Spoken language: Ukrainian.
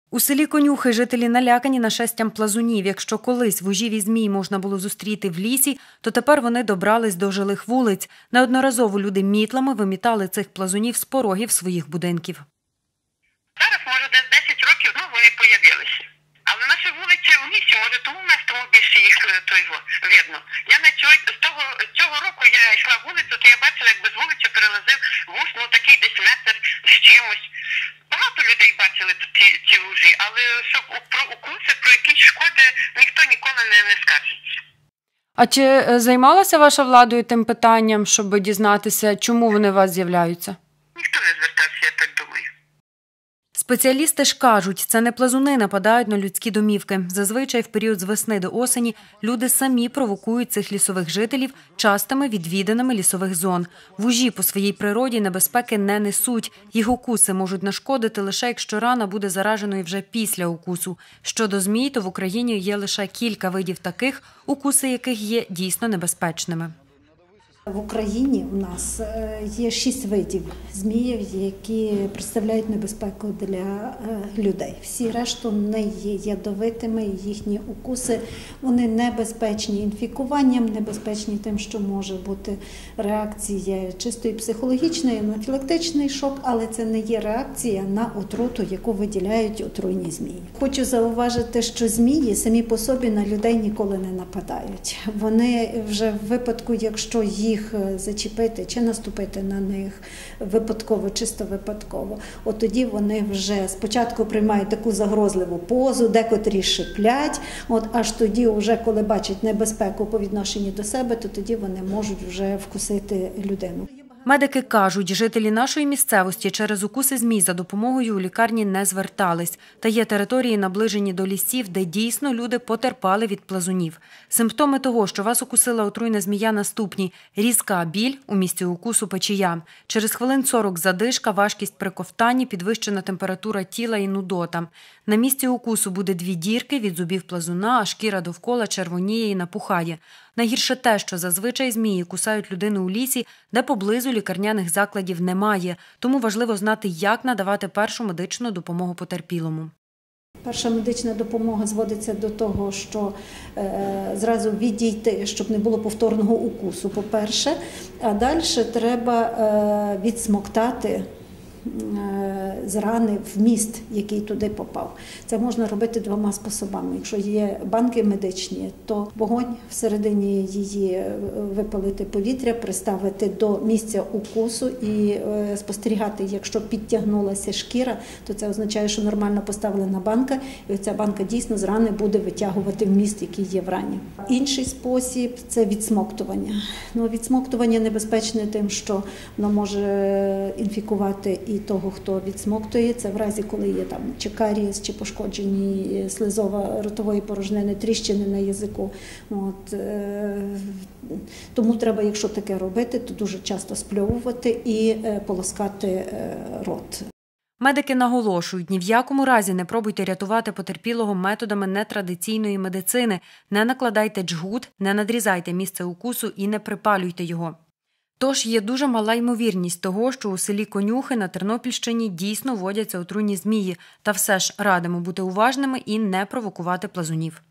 У селі Конюхи жителі налякані нашестям плазунів. Якщо колись вужів і змій можна було зустріти в лісі, то тепер вони добрались до жилих вулиць. Неодноразово люди мітлами вимітали цих плазунів з порогів своїх будинків. Зараз, може, десь 10 років, вони появилися. Але наші вулиці в лісі, може, тому більше їх видно. Я на цього року я йшла вулицю, то я бачила, якби з вулиці перелазив вуз, такий десь метр з чимось. Багато людей бачили ці вужі, але щоб про укуси, про якісь шкоди ніхто ніколи не скаржиться. А чи займалася ваша владою тим питанням, щоб дізнатися, чому вони у вас з'являються? Ніхто не звертався, я так думаю. Спеціалісти ж кажуть, це не плазуни нападають на людські домівки. Зазвичай в період з весни до осені люди самі провокують цих лісових жителів частими відвіданими лісових зон. Вужі по своїй природі небезпеки не несуть. Їх укуси можуть нашкодити лише якщо рана буде зараженою вже після укусу. Щодо змій, то в Україні є лише кілька видів таких, укуси яких є дійсно небезпечними. В Україні у нас є 6 видів зміїв, які представляють небезпеку для людей. Всі решту не є ядовитими, їхні укуси, вони небезпечні інфікуванням, небезпечні тим, що може бути реакція чисто психологічної, анафілактичний шок, але це не є реакція на отруту, яку виділяють отруйні змії. Хочу зауважити, що змії самі по собі на людей ніколи не нападають. Вони вже в випадку, якщо їх зачепити чи наступити на них випадково, чисто випадково, от тоді вони вже спочатку приймають таку загрозливу позу, декотрі шиплять, аж тоді, вже коли бачать небезпеку по відношенню до себе, то тоді вони можуть вже вкусити людину. Медики кажуть, жителі нашої місцевості через укуси змій за допомогою у лікарні не звертались. Та є території, наближені до лісів, де дійсно люди потерпали від плазунів. Симптоми того, що вас укусила отруйна змія, наступні. Різка біль у місці укусу печія. Через хвилин 40 задишка, важкість при ковтанні, підвищена температура тіла і нудота. На місці укусу буде 2 дірки від зубів плазуна, а шкіра довкола червоніє і напухає. Найгірше те, що зазвичай змії кусають людину у лісі, де поблизу лікарняних закладів немає. Тому важливо знати, як надавати першу медичну допомогу потерпілому. Перша медична допомога зводиться до того, що зразу відійти, щоб не було повторного укусу, по-перше. А далі треба відсмоктати з рани вміст, який туди попав. Це можна робити 2 способами. Якщо є банки медичні, то вогонь всередині її випалити повітря, приставити до місця укусу і спостерігати. Якщо підтягнулася шкіра, то це означає, що нормально поставлена банка, і ця банка дійсно з рани буде витягувати вміст, який є в рані. Інший спосіб – це відсмоктування. Відсмоктування небезпечне тим, що воно може інфікувати і того, хто відсмоктує, це в разі, коли є чи карієс, чи пошкоджені слизово-ротової порожнини, тріщини на язику. Тому треба, якщо таке робити, то дуже часто спльовувати і полоскати рот. Медики наголошують, ні в якому разі не пробуйте рятувати потерпілого методами нетрадиційної медицини, не накладайте джгут, не надрізайте місце укусу і не припалюйте його. Тож є дуже мала ймовірність того, що у селі Конюхи на Тернопільщині дійсно водяться отруйні змії, та все ж радимо бути уважними і не провокувати плазунів.